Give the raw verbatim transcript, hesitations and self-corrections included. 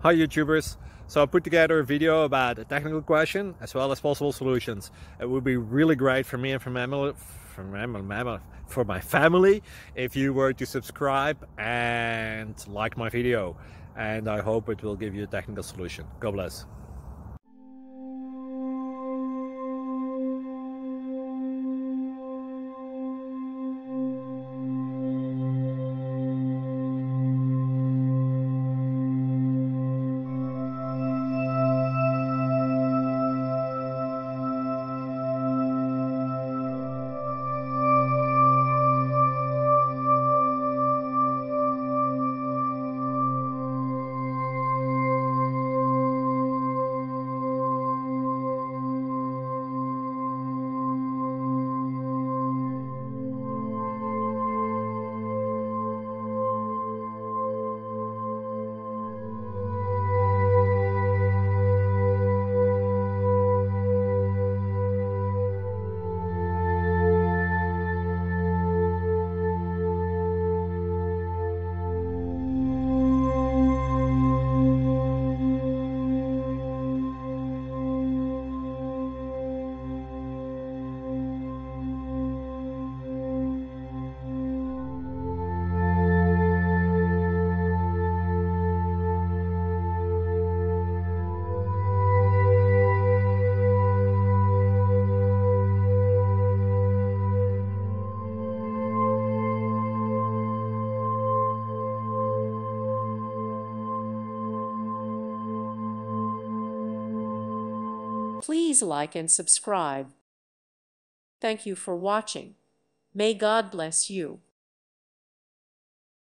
Hi YouTubers! So I put together a video about a technical question as well as possible solutions. It would be really great for me and for, mammal, for, mammal, for my family if you were to subscribe and like my video. And I hope it will give you a technical solution. God bless. Please like and subscribe. Thank you for watching. May God bless you.